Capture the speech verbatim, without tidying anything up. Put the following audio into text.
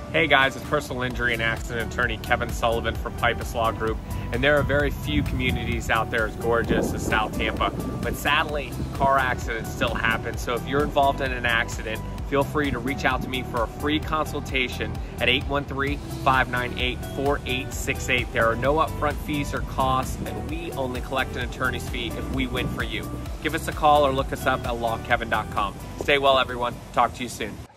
Hey guys, it's personal injury and accident attorney Kevin Sullivan from Pipas Law Group, and there are very few communities out there as gorgeous as South Tampa, but sadly, car accidents still happen. So if you're involved in an accident, feel free to reach out to me for a free consultation at eight one three, five nine eight, four eight six eight. There are no upfront fees or costs, and we only collect an attorney's fee if we win for you. Give us a call or look us up at law kevin dot com. Stay well, everyone. Talk to you soon.